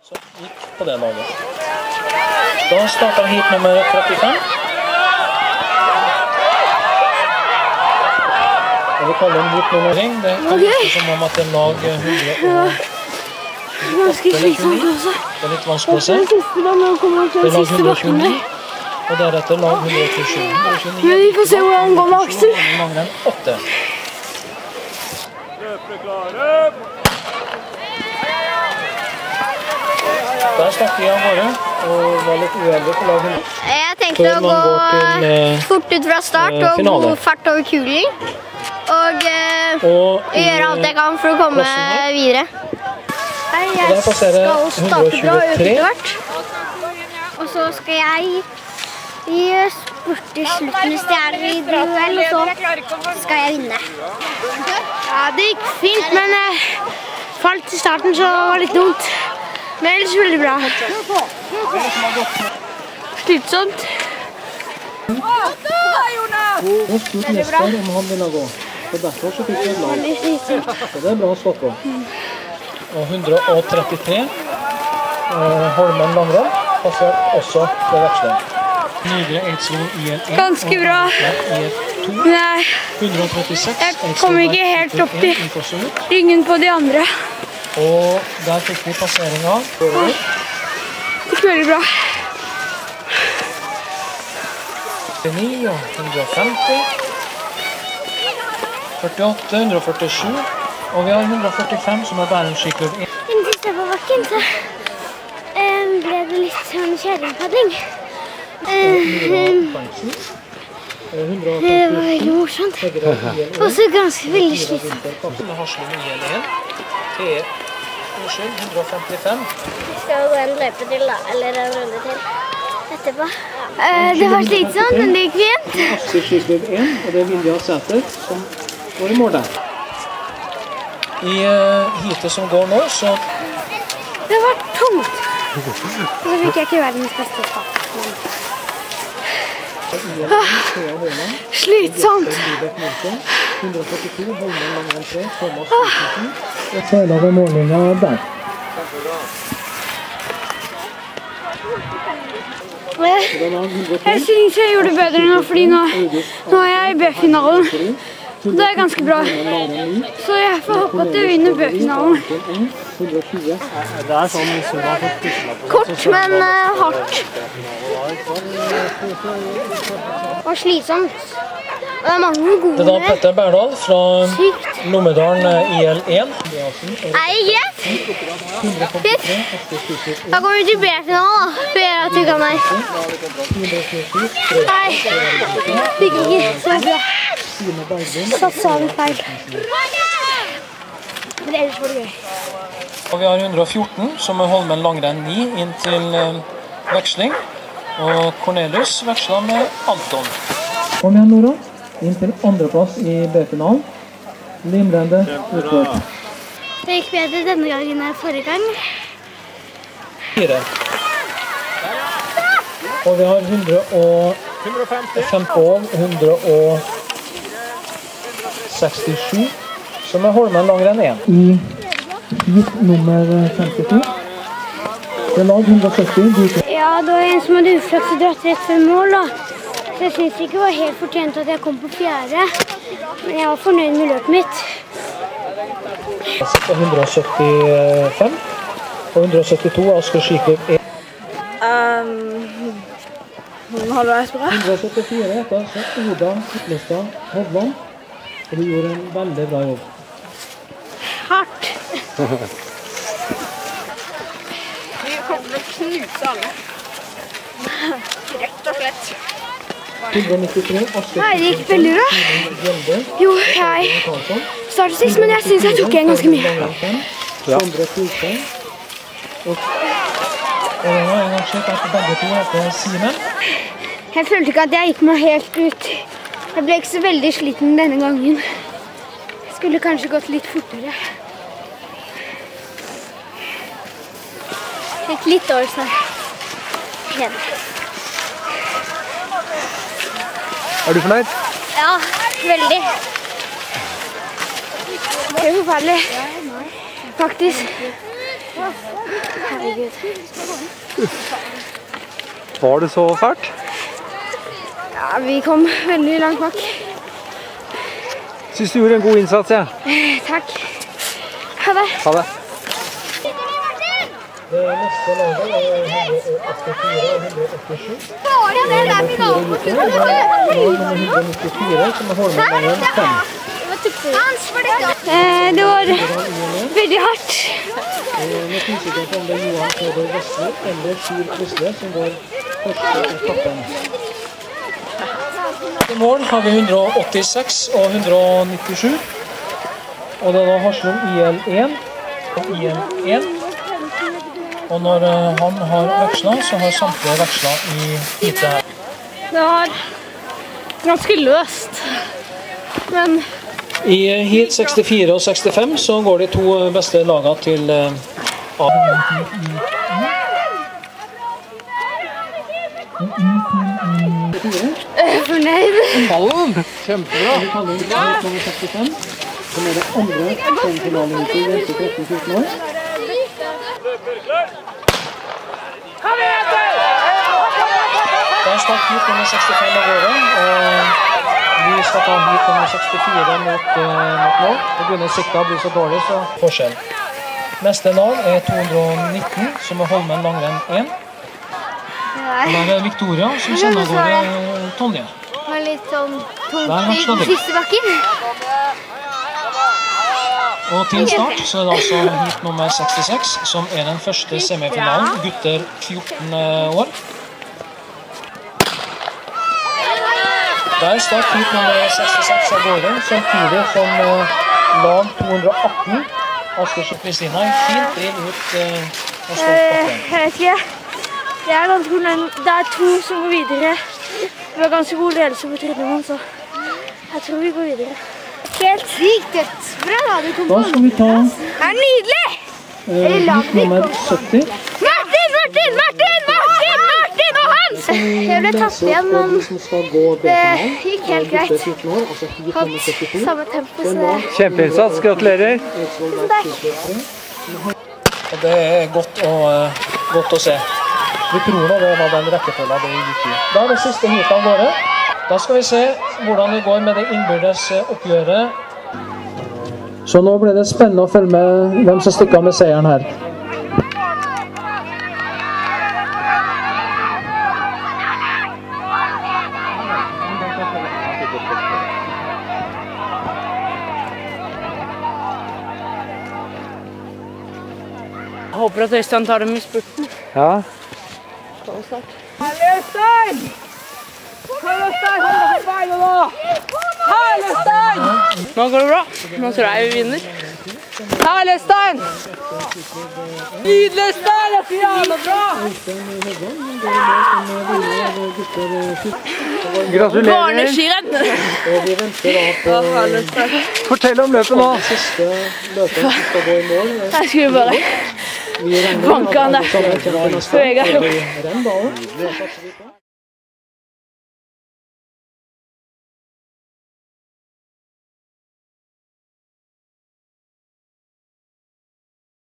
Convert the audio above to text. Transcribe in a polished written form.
Så gikk på det laget. Da starter hit nummer 35. Jeg vil kalle den hit nummer 1. Det kan virke som om at det er lag 100 ganske slitsomt også. Det er litt vanskelig å se. Det er lag 129, og deretter lag 127. Men vi får se hvordan han går med Aksel. Langrenn 8. Der stakk jeg av gårde, og var litt uheldig på lag 100. Jeg tenkte å gå fort ut fra start og god fart over kulen. Og gjøre alt jeg kan for å komme videre. Jeg skal starte bra etter hvert. Og så skal jeg i spurt i slutten hvis det er i duell, og så skal jeg vinne. Ja, det gikk fint, men falt i starten, så var det litt dumt. Men ellers veldig bra. Slitsomt. Nå spurte Nestor om han ville gå. Så derfor så fikk jeg et lag. Så det er bra å stå på. Og 133 Holmen langrenn passert også på veksling. Nydre Eidsvoll IL1. Ganske bra. Nei, 136. jeg kom ikke helt opp i ryggen på de andre. Og der fikk vi passeringen. Det gikk veldig bra. 49 og 150. 48, 147. Og vi har 145 som er Bærum skiklubb. Den siste på bakken så ble det litt sånn kjæringpadding. Det var veldig morsomt. Og så ganske veldig slitsomt. Haslum IL1 til 155. Vi skal gå en løype til da, eller en runde til etterpå. Det var slitsomt, men det gikk fint. Asker skiklubb 1, og det er Vilja Sæter som går i mål der. I hitet som går nå, så... Det var tungt. Og så fikk jeg ikke verdens beste start. Slitsomt. 142, Holmen langrenn 3, Thomas Kristensen. Og seiler ved mållinjen der. Jeg synes jeg gjorde det bedre nå, fordi nå er jeg i B-finalen. Det er ganske bra. Så jeg får håpe at jeg vinner B-finalen. Det er sånn som har fått puslet på. Kort, men hardt. Og slitsomt. Og det er mange gode. Det er da Petter Berdal fra Lommedalen IL1. Nei, greit. Fint. Da går vi til B-finalen da, for å gjøre at vi kan her. Nei, det gikk ikke så bra. Så sa vi feil. Men ellers var det gøy. Og vi har 114, som er Holmen langrenn 9, inn til veksling. Og Cornelius veksler med Anton. Kom igjen, Nora. Inn til andreplass i B-finalen. Limrende utført. Det gikk bedre denne gangen enn forrige gang. 4. Og vi har 105 på 167, som er Holmen langrenn 1. I hit nummer 52. Det er lag 170. Ja, det var en som hadde uflaks og dratt rett før mål da. Så jeg synes ikke det var helt fortjent at jeg kom på 4. Men jeg var fornøyd med løpet mitt. Jeg sitter 175 og 172 Asker skiklubb 1. Har du reist bra? 174 etter, så Oda Hytlestad Hovland. Og du gjorde en veldig bra jobb. Hardt. Vi kommer til å knuse alle. Rett og slett. 193 Asker. Nei, det gikk veldig bra. Jo, jeg startet sist, men jeg synes jeg tok igjen ganske mye. Sondre Fulstein. Og det var en gang slik at begge to heter Simen. Jeg følte ikke at jeg gikk meg helt ut. Jeg ble ikke så veldig sliten denne gangen. Jeg skulle kanskje gått litt fortere. Det gikk litt dårlig snart. Er du fornøyd? Ja, veldig. Det er forferdelig. Faktisk. Herregud. Var det så fælt? Ja, vi kom veldig langt bak. Synes du gjorde en god innsats, ja? Takk. Ha det. Ha det. Det neste laget er 184 og 187. Det er 194 som er Holmen 5. Det var veldig hardt. Nå finnes ikke om det er Johan Peder Vestli eller Kyr Vestli som går første etappen. I mål har vi 186 og 197. Og det er da Haslum IL1 og IL1. Og når han har vekslet, så har samtlige vekslet i heatet her. Det var ganske løst, men... I heat 64 og 65 så går de to beste lagene til A. Fornøyd. Ballen! Kjempebra! Vi kaller den heat nummer 65, som er det andre finalen til grense 13-14 år. Der start heat nummer 65 av gårde, og vi skal ta heat nummer 64 mot mål. Det begynner sikta blir så dårlig, så forskjell. Neste lag er 219, som er Holmen langrenn 1. Og der er Victoria, som sender av gårde Tonje. Det var litt sånn tungt i den siste bakken. Og til start så er det altså heat nummer 66, som er den første semifinalen, gutter 14 år. Der start heat nummer 66 av gårde, samtidig som lag 218, Askers og Kristina, fint driv ut Askers-bakken. Jeg vet ikke. Det er ganske god. Det er to som går videre. Vi har ganske god ledelse på tredjemann, så jeg tror vi går videre. Helt sykt bra da du kom på. Da skal vi ta Det er nydelig! heat nummer 70. Martin og Hans! Jeg ble tatt igjen, men det gikk helt greit. Hatt samme tempo, så det... Kjempeinnsats, gratulerer. Og det er godt å se. Vi tror nå det var den rekkefølgen det gikk i. Da er det siste heatet av gårde. Da skal vi se hvordan det går med det innbyrdes oppgjøret. Så nå ble det spennende å følge med hvem som stikker med seieren her. Jeg håper at Øystein tar dem i spurten. Ja. Øystein! Hold Øystein! Hold deg på beina nå! Herlig, Øystein! Nå går det bra. Nå tror jeg vi vinner. Herlig, Øystein! Nydelig, Øystein! Det er så jævla bra! Gratulerer. Barneskirenn! Fortell om løpet nå. Siste løpet som skal gå i mål. Jeg skulle bare banke han der. Vegard.